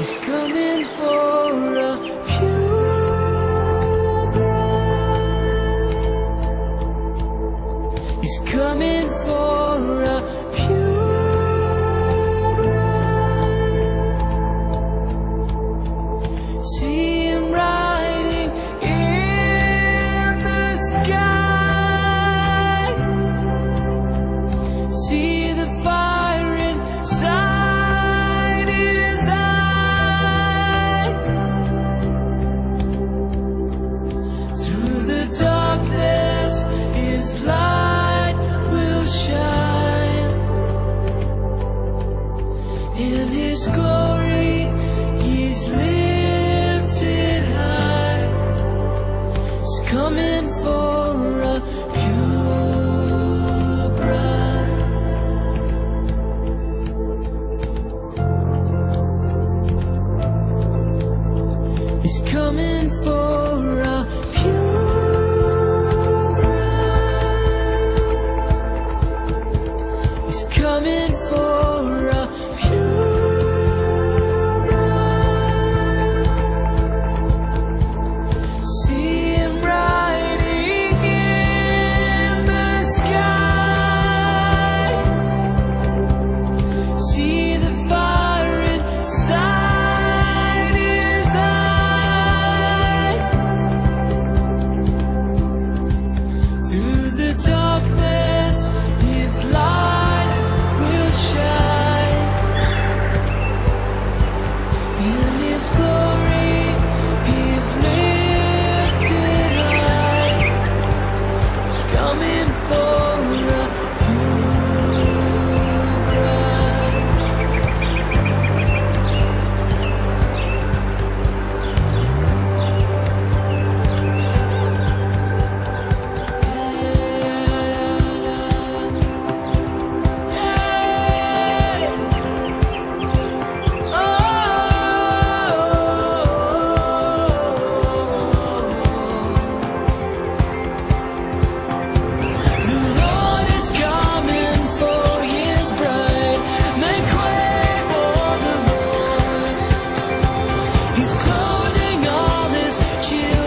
He's coming for a pure bride. He's coming for a pure bride. See him riding in the skies. See the fire inside his eyes. Through the darkness his light will shine. In his glory he's lifted high. He's coming for a pure bride. He's coming for a pure bride. He's coming for a pure bride. See him riding in the skies. See the fire inside his eyes. Through the darkness his light will shine. In his glory he's lifted high. He's coming for a pure bride. The Lord is coming for his bride. Make way for the Lord. He's clothing all his children